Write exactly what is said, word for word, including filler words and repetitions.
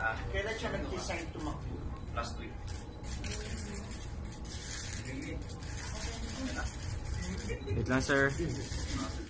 Ah, Kailan siya nag-design tumakbo? last week. Wait lang, sir.